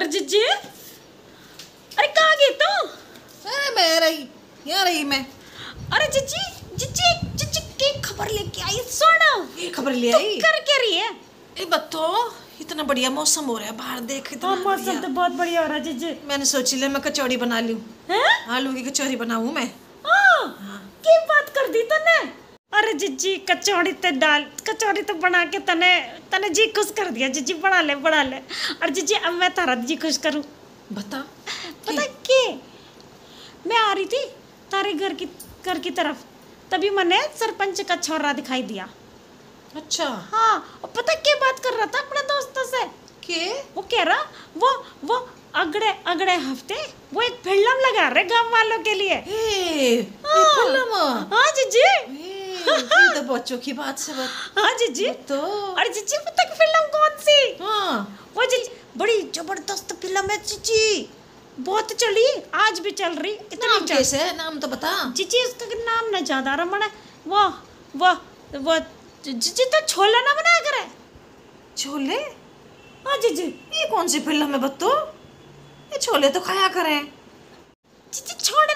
जीजी, अरे कहाँ गई तू? अरे मैं रही, यहाँ रही मैं। अरे जीजी जीजी जीजी की खबर लेके आई, सुन। ये खबर ले आई? कर क्या रही है? ए बत्तो, इतना बढ़िया मौसम हो रहा है बाहर, देख इतना मौसम बढ़िया। तो बहुत बढ़िया हो रहा है जीजी। मैंने सोची ले मैं कचौड़ी बना लूं। हैं? आलू की कचौड़ी बनाऊं मैं। की बात कर दी तने? अरे जीजी कचौड़ी तो बना के तने तने जी खुश कर दिया जीजी। बना ले और जीजी अब मैं तारा जी खुश करूं। बता। पता के मैं आ रही थी तारे घर की तरफ, तभी मैंने सरपंच का छोरा दिखाई दिया। अच्छा। हाँ, और पता क्या बात कर रहा था अपने दोस्तों से? के? वो कह रहा वो अगले हफ्ते वो एक फिल्म लगा रहे गांव वालों के लिए। ये फिल्म? हाँ जीजी। ये तो बच्चों की बात से बात। हाँ जीजी। तो अरे जीजी पता की फिल्म कौन सी? हाँ, वो जीजी बड़ी जबरदस्त फिल्म है जीजी, बहुत चली, आज भी चल रही। नाम कैसे है? नाम तो बता जीजी। उसका नाम नहीं याद आ रहा मैंने। वो जीजी तो छोला ना बनाया करे। छोले? हाँ जीजी। ये कौन सी फिल्म है बत्तो? ये छोले तो खाया करें। जीजी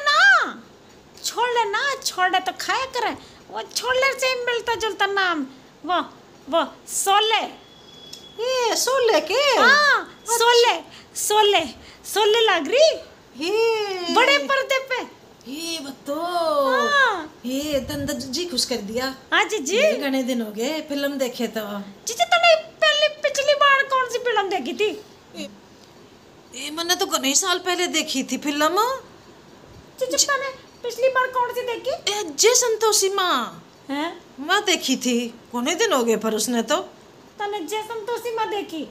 छोड़े तो खाया करे। वो छोले से मिलता जुलता नाम। वो सोले। ये सोले के? हाँ, सोले लग रही ये बड़े पर्दे पे। ये बत्तो, हाँ। ये तंदा जी खुश कर दिया। हाँ जीजी। ये घने दिन हो गए फिल्म देखे तो। जीजी तूने पिछली बार कौन सी फिल्म देखी थी? ये मैंने तो कई साल पहले देखी थी फिल्म। जीजी तूने पिछली बार कौन सी देखी? जय संतोषी माँ हैं? मैं देखी थी, कोने दिन हो गए पर उसने तो। तने जय संतोषी माँ देखी?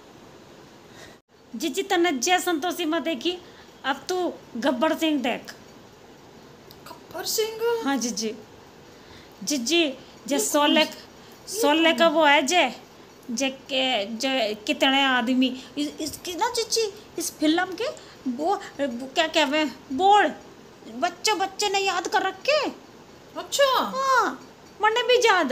जीजी तने जय संतोषी माँ देखी, अब तू गब्बर सिंह देख। गब्बर सिंह? हाँ जीजी। जे सोले का वो है जे कितने आदमी इसकी ना जीजी, इस फिल्म के वो क्या कहते हैं बोर्ड बच्चे ने याद कर रखे। अच्छा। हाँ, मैंने भी याद।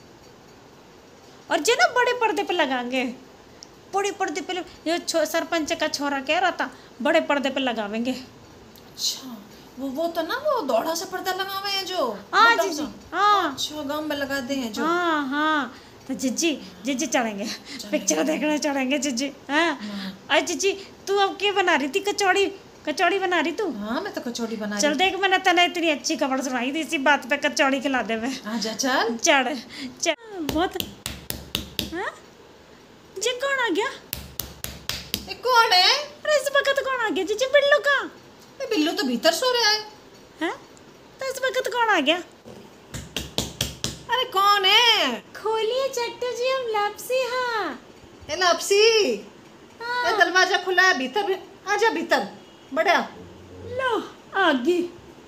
और जो ना बड़े पर्दे पे लगाएंगे, बड़े पर्दे पे ये सरपंच का छोरा कह रहा था बड़े पर्दे पे लगावेंगे। अच्छा, वो तो ना वो दौड़ा से पर्दा लगावे हैं जो। हाँ जीजी। हाँ अच्छा, गांव में लगाते हैं जो। हाँ तो जीजी चढ़ेंगे, पिक्चर देखने चढ़ेंगे जीजी। हाँ अरे जीजी तू अब क्या बना रही थी? कचौड़ी बना रही तू? हाँ, मैं तो कचौड़ी बना रही। चल देख, मैंने तने इतनी अच्छी खबर सुनाई थी, इसी बात पे कचौड़ी खिला दे मैं। आजा चल। चढ़ बहुत। हाँ जी, कौन आ गया? ये कौन है? अरे इस वक्त कौन आ गया जीजी? बिल्लू का? ये बिल्लू तो भीतर सो रहा है। हैं? तो इस वक्त कौन आ गया? अरे कौन है? खोलिए चट्टू जी, हम लापसी। हाँ ये लापसी। हाँ। ये दरवाजा खुला है, भीतर आजा, भीतर बढ़िया। लो आ गई।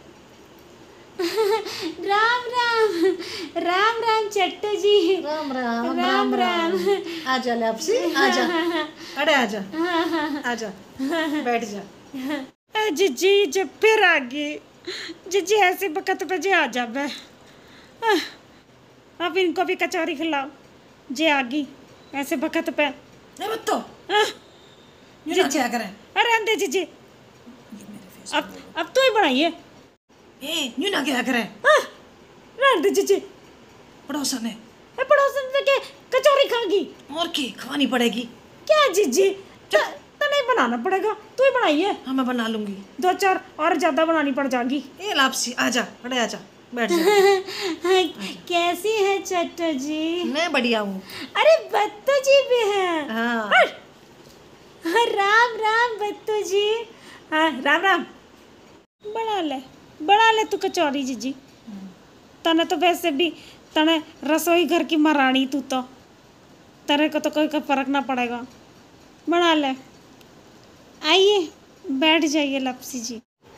राम चट्टू जी। राम। आजा लापसी, आजा। अरे आजा, आजा, बैठ जा। जीजी जब फिर आ गई जीजी, ऐसे वक्त पे जे आ जा बे। अब इनको भी कचौरी खिलाओ जे आ गई ऐसे वक्त पे। बत्तो, ये क्या करें? अरे अंदे जीजी, अब तो ही बनाइए। यूं ना क्या करें? रहने दे जीजी। पड़ोसन है। पड़ोसन से के कचौरी खागी और की खवानी पड़ेगी क्या जीजी? तो नहीं बनाना पड़ेगा, तू ही बनाइए। हाँ, मैं बना लूंगी। 2-4 और ज्यादा बनानी पड़ जाएगी। ये लापसी आजा, अरे आजा, बैठ जा। कैसी है चट्टू जी? मैं बढ़िया हूँ। अरे बत्तू जी भी है। हाँ। राम बत्तू जी। हाँ राम। बना ले तू कचौरी जीजी। तने तो वैसे भी तने रसोई घर की महारानी, तू तो तेरे को तो कोई का फर्क ना पड़ेगा। बना ले। आइए बैठ जाइए लापसी जी।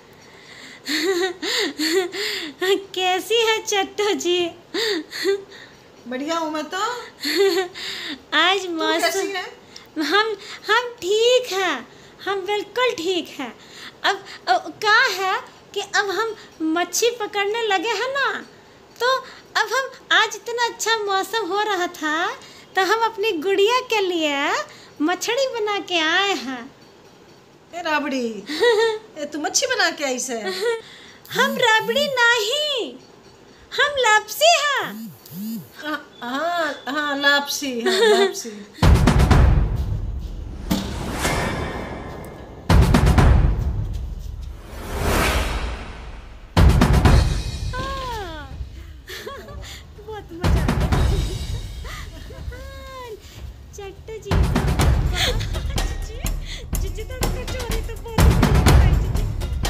कैसी है चट्टू जी? बढ़िया हूँ मैं तो। आज मौसम हम ठीक है, हम बिल्कुल ठीक है। अब क्या है कि अब हम मच्छी पकड़ने लगे हैं ना, तो अब हम आज इतना अच्छा मौसम हो रहा था तो हम अपनी गुड़िया के लिए मछली बना के आए हैं। ए राबड़ी ए तू मच्छी बना के आई से? हम राबड़ी नहीं, हम लापसी हैं। हाँ हाँ लापसी, हाँ लापसी। बहुत मजा आ गया। चट्टू जी जीजी तो कचौरी तो बहुत बढ़िया है जीजी।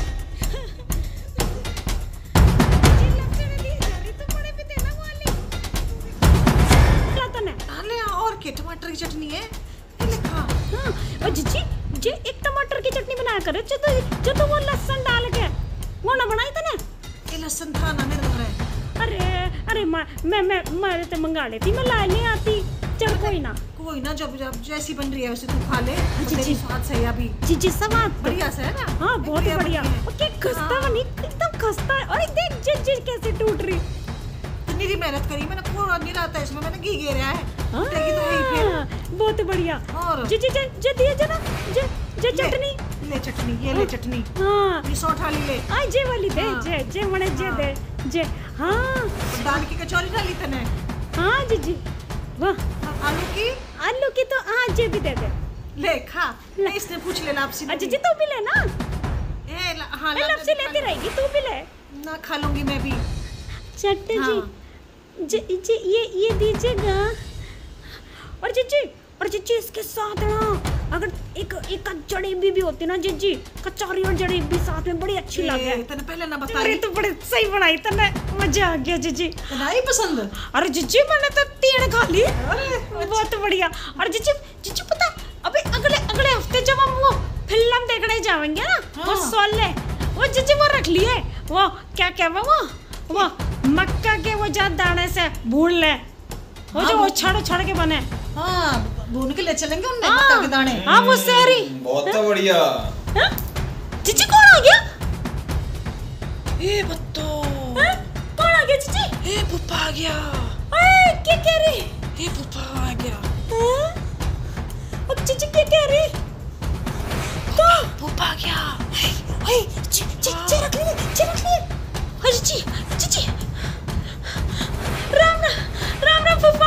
जी लपसने दी जा रही तो बड़े भी देना वाली। क्या तो नहीं? अरे और के टमाटर की चटनी है? ये लिखा। हाँ और जीजी जे एक टमाटर की चटनी बनाया करे जो तो वो लहसुन डाल के वो ना बनाई था ना? ये लहसुन था ना मेरे घर। अरे मैं तो मंगा लेती, मैं ला नहीं आती। चल कोई ना जब जैसी बन रही है वैसे तू खा ले। जी, तेरी स्वाद सही है अभी। जी स्वाद बढ़िया से है ना? हाँ बहुत बढ़िया। ओके खस्ता बनी एकदम खस्ता है। और देख जी कैसे टूट रही। इतनी मेहनत करी मैंने, खोड़ा नहीं लाता इसमें, मैंने घी घेरा है। हाँ, तो ही फिर बहुत बढ़िया। और जी दिए जना जे चटनी ले चटनी, ये ले चटनी। हाँ ये सौठ वाली ले। आई जे वाली दे। हाँ। जे मने जे दे जे। हाँ दाल की कचौरी डाली तने? हाँ जी वाह। आलू की तो हाँ जे भी दे दे। ले खा ले। इसने पूछ ले लापसी। अच्छा जी तू भी ले ना। हाँ लापसी लेती रहेगी तू भी ले ना। खा लूंगी मैं भी। चट्टू हाँ। जी ये दीजिएगा। और जी इसके साथ ना अगर एक जलेबी भी होती ना जी कचौरी और जलेबी साथ में बड़ी अच्छी लगे। तने पहले ना बताई। अरे तो बड़े सही बनाई तने, मजा आ गया जी। नहीं पसंद? अरे जी मैंने तो 3 खा ली। बहुत बढ़िया। और जी पता अबे अगले हफ्ते जब हम वो फिल्म देखने जाएंगे ना, वो सोले वो जी वो रख लिए। वो क्या वो मक्का के वो जा दाने से भून ले, वो जो उछाड़ के बने। हाँ भून के ले चलेंगे उनमें मक्का के दाने। हाँ वो सहरी बहुत बढ़िया। जीजी कौन आ गया? ए बत्तो कौन आ गया जीजी? ए पुप्पा आ गया। क्या कह रही? ए पुप्पा आ गया। अब जीजी क्या कह रही? पुप्पा आ गया। जी रख लिए। जी राम राम फुफा।